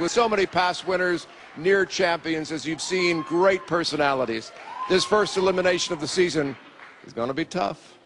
With so many past winners, near champions, as you've seen, great personalities. This first elimination of the season is going to be tough.